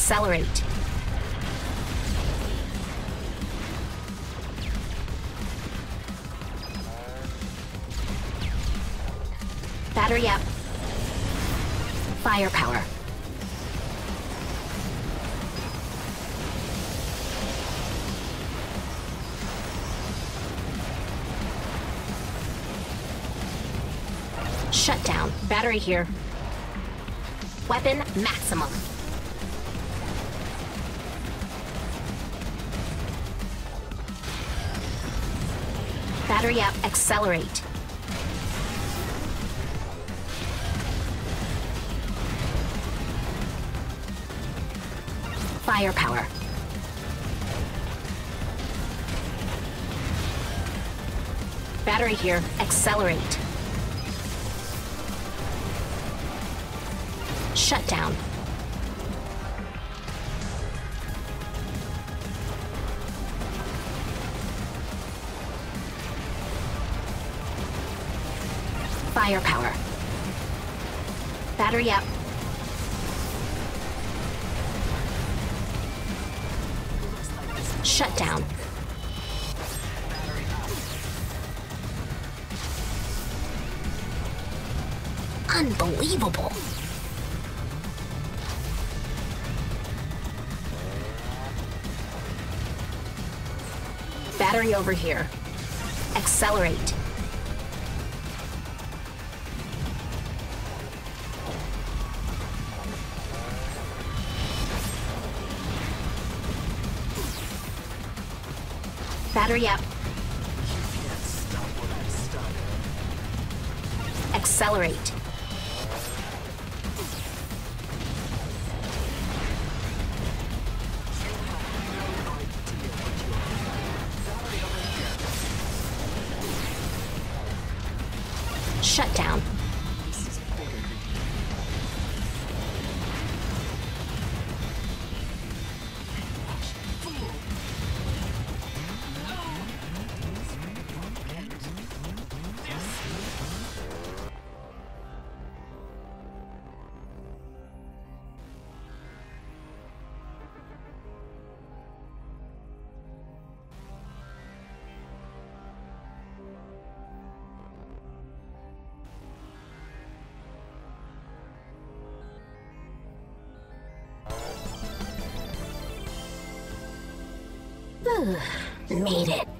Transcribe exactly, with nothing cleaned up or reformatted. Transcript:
Accelerate. Battery up. Firepower. Shutdown. Battery here. Weapon maximum. Battery up. Accelerate. Firepower. Battery here. Accelerate. Shutdown. Firepower. Battery up. Shutdown. Unbelievable. Battery over here. Accelerate. Battery up. Accelerate. Shutdown. Made it.